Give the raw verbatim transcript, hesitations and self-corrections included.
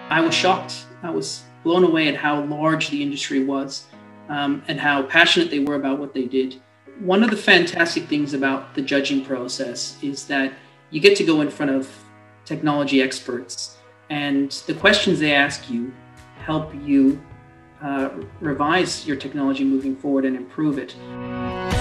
I was shocked. I was blown away at how large the industry was um, and how passionate they were about what they did. One of the fantastic things about the judging process is that you get to go in front of technology experts, and the questions they ask you help you uh, revise your technology moving forward and improve it.